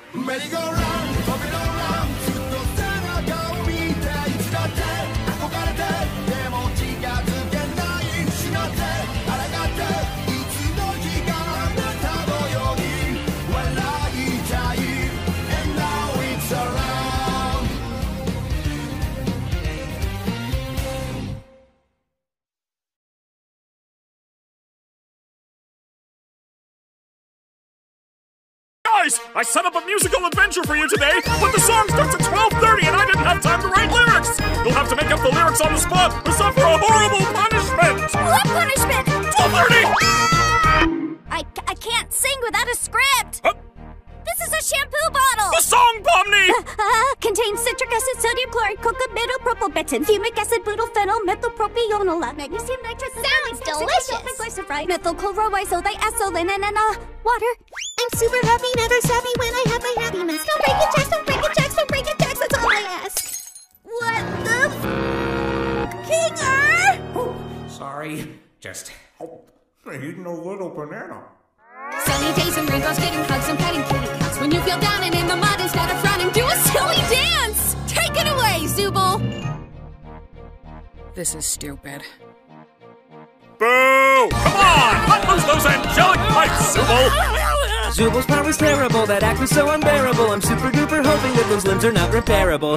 Guys, I set up a musical adventure for you today, but the song starts at 12:30 and I didn't have time to write lyrics! You'll have to make up the lyrics on the spot or suffer a horrible punishment! What punishment? 12:30! I can't sing without a script! This is a shampoo bottle! The song, Pomni! Contains citric acid, sodium chloride, coca, beta, propylbenzene, fumic acid, butyl-phenol, methylpropional, magnesium nitrate, sounds delicious! Glyceride, methylchloroisothioethylene, and water. I'm super happy, never savvy when I have my happiness. Don't break it, Jax, don't break it, Jax, don't break it, Jax, that's all I ask. What the Kinger? Oh, sorry. Just eating a little banana. Sunny days and rainbows, getting hugs and petting kitty cats. When you feel down and in the mud, instead of frowning, do a silly dance! Take it away, Zooble! This is stupid. Boo! Come on! Let loose those angelic pipes, Zooble! Zooble's power was terrible, that act was so unbearable. I'm super duper hoping that those limbs are not repairable.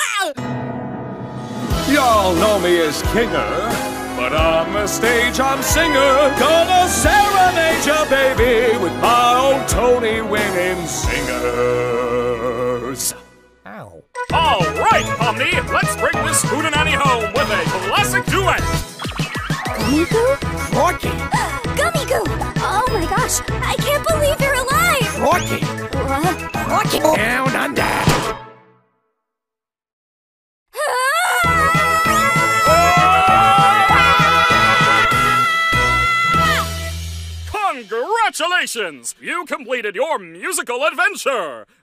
Y'all know me as Kinger, but on the stage I'm singer. Gonna serenade ya, baby, with my old Tony-winning singers. Ow. All right, Pomni, let's bring this hootenanny home with a classic duet. Gummy Goo? Rocky! Gummy Goo! Oh my gosh, I can't believe you're alive! Rocky! Rocky! Down under! Congratulations! You completed your musical adventure!